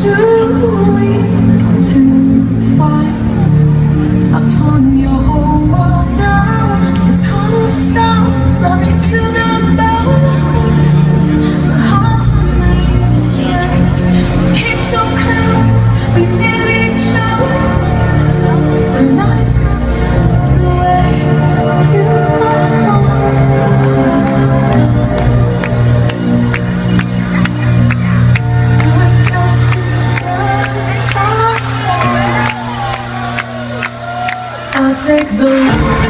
too weak to fight. I've torn your whole world down. This hollow stone loved you to the bone. My heart's remains here. We came so close, we nearly choked. But life got the way you are. I'll take the